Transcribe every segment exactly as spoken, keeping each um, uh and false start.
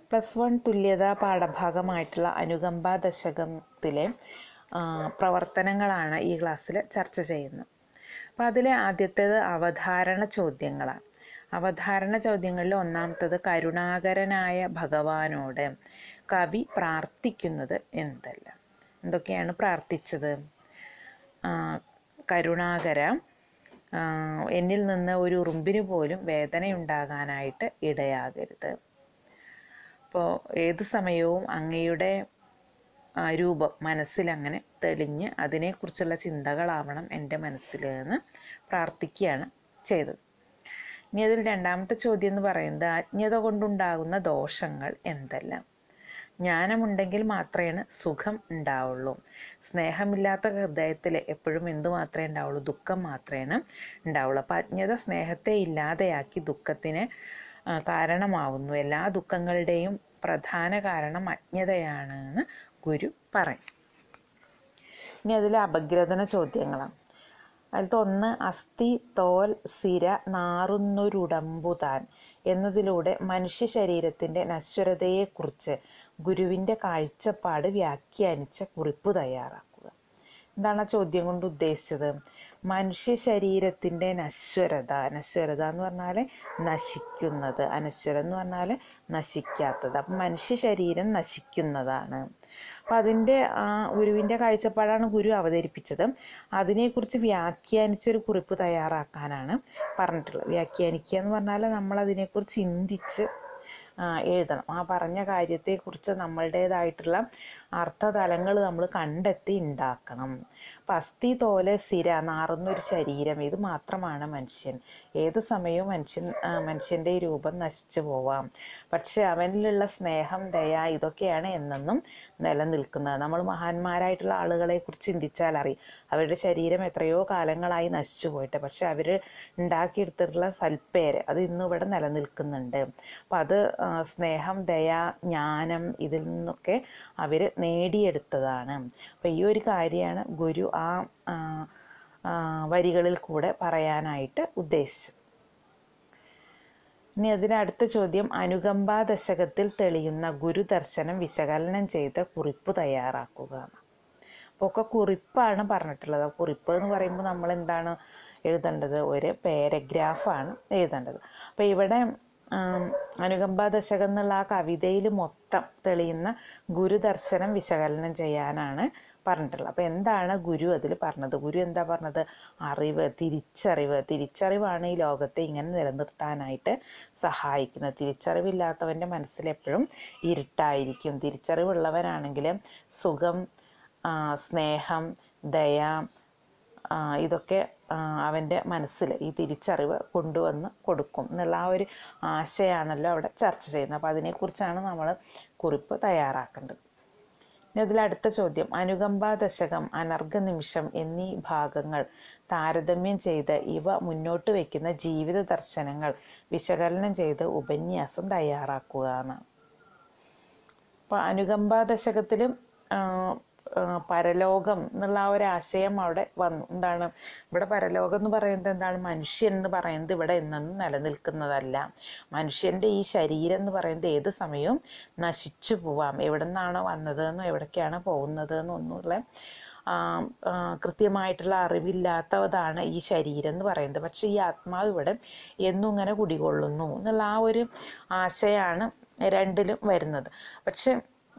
Plus one തുല്യത പാഠഭാഗമായിട്ടുള്ള അനുകമ്പ ദശകത്തിലെ പ്രവർത്തനങ്ങളാണ് ഈ ക്ലാസ്സിൽ ചർച്ച ചെയ്യുന്നത്. അപ്പോൾ അതിലെ ആദ്യത്തേത് അവധാരണ ചോദ്യങ്ങളാണ്. അവധാരണ ചോദ്യങ്ങളിൽ ഒന്നാമത്തേത് കരുണാകരനായ ഭഗവാനോട് കവി പ്രാർത്ഥിക്കുന്നത് എന്തെല്ലാം? എന്തൊക്കെയാണ് പ്രാർത്ഥിച്ചത്? കരുണാകര, എന്നിൽ നിന്ന് ഒരു ഉറുമ്പിന് പോലും വേദനയുണ്ടാകാനായിട്ട് ഇടയാകരുത്. അപ്പോൾ ഏത് സമയവും അങ്ങയുടെ രൂപം മനസ്സിലങ്ങനെ തെളിഞ്ഞ് അതിനെക്കുറിച്ചുള്ള ചിന്തകളാവണം എൻ്റെ മനസ്സിൽ എന്ന് പ്രാർത്ഥിക്കുകയാണ് ചെയ്തത്. ഇനി അതിൽ രണ്ടാമത്തെ ചോദ്യം എന്ന് പറയുന്നത് അജ്ഞത കൊണ്ടുണ്ടാകുന്ന ദോഷങ്ങൾ എന്തെല്ലാം? ജ്ഞാനമുണ്ടെങ്കിൽ മാത്രമേ സുഖം ഉണ്ടാവുള്ളൂ. സ്നേഹമില്ലാത്ത ഹൃദയത്തിൽ എപ്പോഴും എന്തു മാത്രമേ ഉണ്ടാവുള്ളൂ? ദുഃഖം മാത്രമേ ഉണ്ടാവുള്ളൂ. അപ്പം അജ്ഞത സ്നേഹത്തെ ഇല്ലാതെയാക്കി ദുഃഖത്തിന് കാരണമാവുന്നു. എല്ലാ ദുഃഖങ്ങളുടെയും പ്രധാന കാരണം അജ്ഞതയാണ് എന്ന് ഗുരു പറയും. ഇനി അതിൽ അപഗ്രഥന ചോദ്യങ്ങളാണ്. അതിലത്തെ ഒന്ന് അസ്ഥി തോൽ സിര നാറുന്നൊരുടമ്പുതാൻ എന്നതിലൂടെ മനുഷ്യ ശരീരത്തിൻ്റെ നശ്വരതയെക്കുറിച്ച് ഗുരുവിൻ്റെ കാഴ്ചപ്പാട് വ്യാഖ്യാനിച്ച കുറിപ്പ് തയ്യാറാക്കുക. എന്താണ് ആ ചോദ്യം കൊണ്ട് ഉദ്ദേശിച്ചത്? മനുഷ്യ ശരീരത്തിൻ്റെ നശ്വരത, നശ്വരത എന്ന് പറഞ്ഞാൽ നശിക്കുന്നത്, അനശ്വരം എന്ന് പറഞ്ഞാൽ നശിക്കാത്തത്. അപ്പം മനുഷ്യ ശരീരം നശിക്കുന്നതാണ്. അപ്പം അതിൻ്റെ ആ ഗുരുവിൻ്റെ കാഴ്ചപ്പാടാണ് ഗുരു അവതരിപ്പിച്ചത്. അതിനെക്കുറിച്ച് വ്യാഖ്യാനിച്ചൊരു കുറിപ്പ് തയ്യാറാക്കാനാണ് പറഞ്ഞിട്ടുള്ളത്. വ്യാഖ്യാനിക്കുക എന്ന് പറഞ്ഞാൽ നമ്മളതിനെക്കുറിച്ച് ചിന്തിച്ച് എഴുതണം. ആ പറഞ്ഞ കാര്യത്തെക്കുറിച്ച് നമ്മളുടേതായിട്ടുള്ള അർത്ഥതലങ്ങൾ നമ്മൾ കണ്ടെത്തി ഉണ്ടാക്കണം. അപ്പം അസ്ഥി തോല് സിര നാറുന്നൊരു ശരീരം, ഇത് മാത്രമാണ് മനുഷ്യൻ. ഏത് സമയവും മനുഷ്യൻ മനുഷ്യൻ്റെ രൂപം നശിച്ചു പോവാം. പക്ഷെ അവനിലുള്ള സ്നേഹം, ദയ, ഇതൊക്കെയാണ് എന്നെന്നും നിലനിൽക്കുന്നത്. നമ്മൾ മഹാന്മാരായിട്ടുള്ള ആളുകളെ കുറിച്ച് ചിന്തിച്ചാൽ അറിയും. അവരുടെ ശരീരം എത്രയോ കാലങ്ങളായി നശിച്ചു പോയിട്ട്, പക്ഷെ അവർ ഉണ്ടാക്കിയെടുത്തിട്ടുള്ള സൽപ്പേര് അത് ഇന്നും ഇവിടെ നിലനിൽക്കുന്നുണ്ട്. അപ്പം അത് സ്നേഹം, ദയ, ജ്ഞാനം ഇതിൽ നിന്നൊക്കെ അവർ നേടിയെടുത്തതാണ്. അപ്പം ഈ ഒരു കാര്യമാണ് ഗുരു ആ വരികളിൽ കൂടെ പറയാനായിട്ട് ഉദ്ദേശിച്ചത്. ഇനി അതിന് അടുത്ത ചോദ്യം അനുകമ്പ ദശകത്തിൽ തെളിയുന്ന ഗുരുദർശനം വിശകലനം ചെയ്ത കുറിപ്പ് തയ്യാറാക്കുക. അപ്പോൾ ഒക്കെ കുറിപ്പാണ് പറഞ്ഞിട്ടുള്ളത്. കുറിപ്പ് എന്ന് പറയുമ്പോൾ നമ്മൾ എന്താണ് എഴുതേണ്ടത്? ഒരു പാരഗ്രാഫാണ് എഴുതേണ്ടത്. അപ്പോൾ ഇവിടെ അനുകമ്പ ദശകം എന്നുള്ള ആ കവിതയിൽ മൊത്തം തെളിയുന്ന ഗുരുദർശനം വിശകലനം ചെയ്യാനാണ് പറഞ്ഞിട്ടുള്ളത്. അപ്പോൾ എന്താണ് ഗുരു അതിൽ പറഞ്ഞത്? ഗുരു എന്താ പറഞ്ഞത്? അറിവ്, തിരിച്ചറിവ്. തിരിച്ചറിവാണ് ഈ ലോകത്തെ ഇങ്ങനെ നിലനിർത്താനായിട്ട് സഹായിക്കുന്നത്. തിരിച്ചറിവില്ലാത്തവൻ്റെ മനസ്സിലെപ്പോഴും ഇരുട്ടായിരിക്കും. തിരിച്ചറിവുള്ളവനാണെങ്കിൽ സുഖം, സ്നേഹം, ദയ, ഇതൊക്കെ അവൻ്റെ മനസ്സിൽ ഈ തിരിച്ചറിവ് കൊണ്ടുവന്ന് കൊടുക്കും എന്നുള്ള ആ ഒരു ആശയമാണല്ലോ അവിടെ ചർച്ച ചെയ്യുന്നത്. അപ്പോൾ അതിനെക്കുറിച്ചാണ് നമ്മൾ കുറിപ്പ് തയ്യാറാക്കേണ്ടത്. ഇനി അതിലടുത്ത ചോദ്യം അനുകമ്പ ദശകം, അനർഘ നിമിഷം എന്നീ ഭാഗങ്ങൾ താരതമ്യം ചെയ്ത് ഇവ മുന്നോട്ട് വയ്ക്കുന്ന ജീവിത ദർശനങ്ങൾ വിശകലനം ചെയ്ത് ഉപന്യാസം തയ്യാറാക്കുക എന്നാണ്. അപ്പോൾ അനുകമ്പ ദശകത്തിലും പരലോകം എന്നുള്ള ആ ഒരു ആശയം അവിടെ വന്നു. എന്താണ് ഇവിടെ പരലോകം എന്ന് പറയുന്നത്? എന്താണ്? മനുഷ്യൻ എന്ന് പറയുന്നത് ഇവിടെ എന്നും നിലനിൽക്കുന്നതല്ല. മനുഷ്യൻ്റെ ഈ ശരീരം എന്ന് പറയുന്നത് ഏത് സമയവും നശിച്ചു പോവാം. എവിടെ നിന്നാണോ വന്നതെന്നോ എവിടേക്കാണ് പോകുന്നതെന്നോ ഒന്നുമുള്ള കൃത്യമായിട്ടുള്ള അറിവില്ലാത്തതാണ് ഈ ശരീരം എന്ന് പറയുന്നത്. പക്ഷേ ഈ ആത്മാവ് ഇവിടെ എന്നും ഇങ്ങനെ കുടികൊള്ളുന്നു എന്നുള്ള ആ ഒരു ആശയമാണ് രണ്ടിലും വരുന്നത്. പക്ഷെ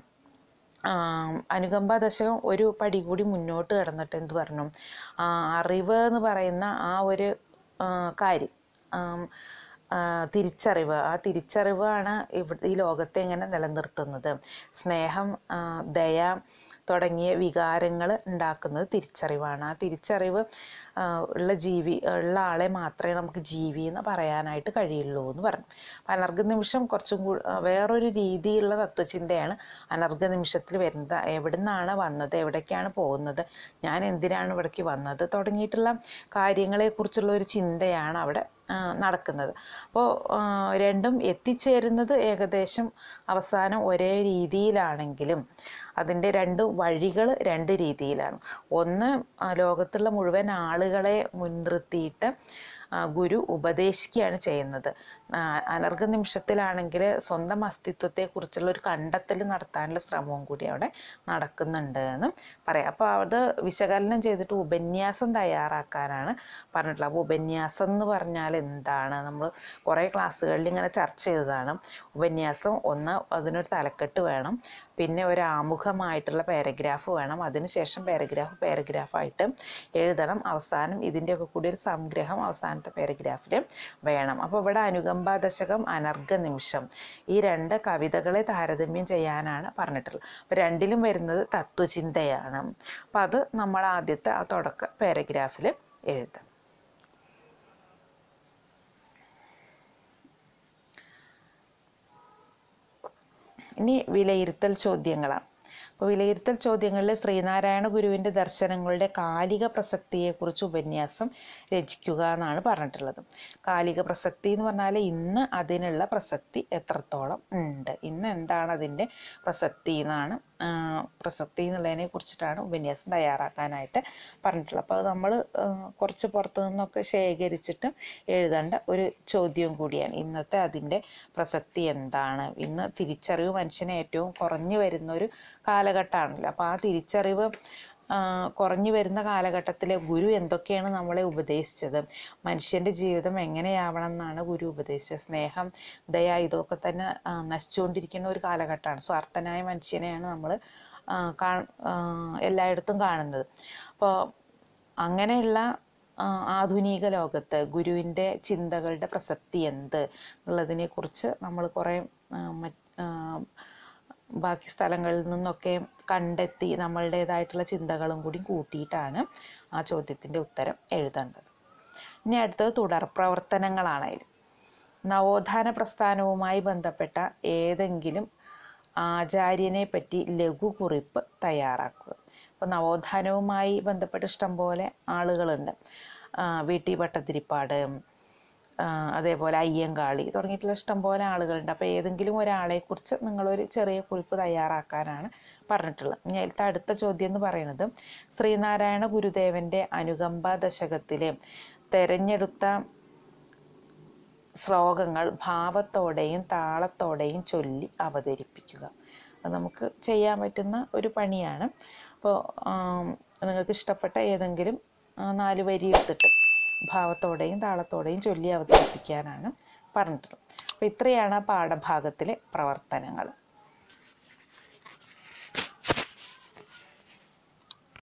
അനുകമ്പ ദശകം ഒരു പടി കൂടി മുന്നോട്ട് കടന്നിട്ട് എന്ത് പറഞ്ഞു? അറിവ് എന്ന് പറയുന്ന ആ ഒരു കാര്യം, തിരിച്ചറിവ്, ആ തിരിച്ചറിവാണ് ഇവിടെ ഈ ലോകത്തെ ഇങ്ങനെ നിലനിർത്തുന്നത്. സ്നേഹം, ദയ തുടങ്ങിയ വികാരങ്ങൾ ഉണ്ടാക്കുന്നത് തിരിച്ചറിവാണ്. ആ തിരിച്ചറിവ് ഉള്ള ജീവി ഉള്ള ആളെ മാത്രമേ നമുക്ക് ജീവി എന്ന് പറയാനായിട്ട് കഴിയുള്ളൂ എന്ന് പറഞ്ഞു. അപ്പം അനർഘ നിമിഷം കുറച്ചും കൂടി വേറൊരു രീതിയിലുള്ള തത്വചിന്തയാണ് അനർഘ നിമിഷത്തിൽ വരുന്നത്. എവിടെ നിന്നാണ് വന്നത്, എവിടേക്കാണ് പോകുന്നത്, ഞാൻ എന്തിനാണ് ഇവിടേക്ക് വന്നത് തുടങ്ങിയിട്ടുള്ള കാര്യങ്ങളെക്കുറിച്ചുള്ള ഒരു ചിന്തയാണ് അവിടെ നടക്കുന്നത്. അപ്പോൾ രണ്ടും എത്തിച്ചേരുന്നത് ഏകദേശം അവസാനം ഒരേ രീതിയിലാണെങ്കിലും അതിൻ്റെ രണ്ട് വഴികൾ രണ്ട് രീതിയിലാണ്. ഒന്ന് ലോകത്തുള്ള മുഴുവൻ ആളുകളെ മുൻനിർത്തിയിട്ട് ഗുരു ഉപദേശിക്കുകയാണ് ചെയ്യുന്നത്. അനർഘ നിമിഷത്തിലാണെങ്കിൽ സ്വന്തം അസ്തിത്വത്തെക്കുറിച്ചുള്ള ഒരു കണ്ടെത്തൽ നടത്താനുള്ള ശ്രമവും കൂടി അവിടെ നടക്കുന്നുണ്ട് എന്ന് പറയാം. അപ്പോൾ അത് വിശകലനം ചെയ്തിട്ട് ഉപന്യാസം തയ്യാറാക്കാനാണ് പറഞ്ഞിട്ടുള്ളത്. അപ്പോൾ ഉപന്യാസം എന്ന് പറഞ്ഞാൽ എന്താണ്? നമ്മൾ കുറേ ക്ലാസ്സുകളിൽ ഇങ്ങനെ ചർച്ച ചെയ്തതാണ്. ഉപന്യാസം ഒന്ന്, അതിനൊരു തലക്കെട്ട് വേണം, പിന്നെ ഒരു ആമുഖമായിട്ടുള്ള പാരഗ്രാഫ് വേണം, അതിനുശേഷം പാരഗ്രാഫ് പാരഗ്രാഫായിട്ട് എഴുതണം, അവസാനം ഇതിൻ്റെയൊക്കെ കൂടി ഒരു സംഗ്രഹം അവസാനത്തെ പാരഗ്രാഫിൽ വേണം. അപ്പോൾ ഇവിടെ അനുകമ്പ ദശകം, അനർഘ നിമിഷം ഈ രണ്ട് കവിതകളെ താരതമ്യം ചെയ്യാനാണ് പറഞ്ഞിട്ടുള്ളത്. അപ്പോൾ രണ്ടിലും വരുന്നത് തത്വചിന്തയാണ്. അപ്പോൾ അത് നമ്മൾ ആദ്യത്തെ ആ തുടക്ക പാരഗ്രാഫിൽ എഴുതാം. ഇനി വിലയിരുത്തൽ ചോദ്യങ്ങളാണ്. അപ്പോൾ വിലയിരുത്തൽ ചോദ്യങ്ങളിൽ ശ്രീനാരായണ ഗുരുവിൻ്റെ ദർശനങ്ങളുടെ കാലിക പ്രസക്തിയെക്കുറിച്ച് ഉപന്യാസം രചിക്കുക എന്നാണ് പറഞ്ഞിട്ടുള്ളത്. കാലിക പ്രസക്തി എന്ന് പറഞ്ഞാൽ ഇന്ന് അതിനുള്ള പ്രസക്തി എത്രത്തോളം ഉണ്ട്, ഇന്ന് എന്താണ് അതിൻ്റെ പ്രസക്തി എന്നാണ് പ്രസക്തി എന്നുള്ളതിനെ കുറിച്ചിട്ടാണ് ഉപന്യാസം തയ്യാറാക്കാനായിട്ട് പറഞ്ഞിട്ടുള്ളത്. അപ്പോൾ അത് നമ്മൾ കുറച്ച് പുറത്തു നിന്നൊക്കെ ശേഖരിച്ചിട്ട് എഴുതേണ്ട ഒരു ചോദ്യവും കൂടിയാണ്. ഇന്നത്തെ അതിൻ്റെ പ്രസക്തി എന്താണ്? ഇന്ന് തിരിച്ചറിവ് മനുഷ്യന് ഏറ്റവും കുറഞ്ഞു വരുന്ന ഒരു കാലഘട്ടമാണല്ലോ. അപ്പോൾ ആ തിരിച്ചറിവ് കുറഞ്ഞു വരുന്ന കാലഘട്ടത്തിൽ ഗുരു എന്തൊക്കെയാണ് നമ്മളെ ഉപദേശിച്ചത്, മനുഷ്യൻ്റെ ജീവിതം എങ്ങനെയാവണം എന്നാണ് ഗുരു ഉപദേശിച്ചത്. സ്നേഹം, ദയ, ഇതൊക്കെ തന്നെ നശിച്ചുകൊണ്ടിരിക്കുന്ന ഒരു കാലഘട്ടമാണ്. സ്വാർത്ഥനായ മനുഷ്യനെയാണ് നമ്മൾ കാ എല്ലായിടത്തും കാണുന്നത്. അപ്പോൾ അങ്ങനെയുള്ള ആധുനിക ലോകത്ത് ഗുരുവിൻ്റെ ചിന്തകളുടെ പ്രസക്തി എന്ത് എന്നുള്ളതിനെക്കുറിച്ച് നമ്മൾ കുറേ ബാക്കി സ്ഥലങ്ങളിൽ നിന്നൊക്കെ കണ്ടെത്തി നമ്മളുടേതായിട്ടുള്ള ചിന്തകളും കൂടി കൂട്ടിയിട്ടാണ് ആ ചോദ്യത്തിൻ്റെ ഉത്തരം എഴുതേണ്ടത്. ഇനി അടുത്തത് തുടർ പ്രവർത്തനങ്ങളാണതിൽ. നവോത്ഥാന പ്രസ്ഥാനവുമായി ബന്ധപ്പെട്ട ഏതെങ്കിലും ആചാര്യനെ പറ്റി ലഘുകുറിപ്പ് തയ്യാറാക്കുക. അപ്പോൾ നവോത്ഥാനവുമായി ബന്ധപ്പെട്ട് ഇഷ്ടംപോലെ ആളുകളുണ്ട്. വി ടി ഭട്ടതിരിപ്പാട്, അതേപോലെ അയ്യങ്കാളി തുടങ്ങിയിട്ടുള്ള ഇഷ്ടംപോലെ ആളുകളുണ്ട്. അപ്പോൾ ഏതെങ്കിലും ഒരാളെക്കുറിച്ച് നിങ്ങളൊരു ചെറിയ കുറിപ്പ് തയ്യാറാക്കാനാണ് പറഞ്ഞിട്ടുള്ളത്. ഇനി അതിലത്തെ അടുത്ത ചോദ്യം എന്ന് പറയുന്നത് ശ്രീനാരായണ ഗുരുദേവൻ്റെ അനുകമ്പ ദശകത്തിലെ തിരഞ്ഞെടുത്ത ശ്ലോകങ്ങൾ ഭാവത്തോടെയും താളത്തോടെയും ചൊല്ലി അവതരിപ്പിക്കുക. അത് നമുക്ക് ചെയ്യാൻ പറ്റുന്ന ഒരു പണിയാണ്. അപ്പോൾ നിങ്ങൾക്ക് ഇഷ്ടപ്പെട്ട ഏതെങ്കിലും നാല് വരി എടുത്തിട്ട് ഭാവത്തോടെയും താളത്തോടെയും ചൊല്ലി അവതരിപ്പിക്കാനാണ് പറഞ്ഞിട്ടുള്ളത്. അപ്പോൾ ഇത്രയാണ് ആ പാഠഭാഗത്തിലെ പ്രവർത്തനങ്ങൾ.